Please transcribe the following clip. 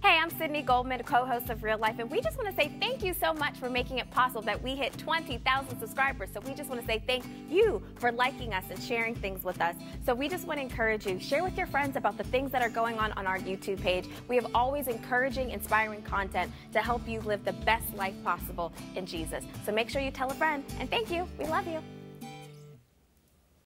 Hey, I'm Sydney Goldman, co-host of Real Life, and we just want to say thank you so much for making it possible that we hit 20,000 subscribers. So we just want to say thank you for liking us and sharing things with us. So we just want to encourage you, share with your friends about the things that are going on our YouTube page. We have always encouraging, inspiring content to help you live the best life possible in Jesus. So make sure you tell a friend, and thank you. We love you.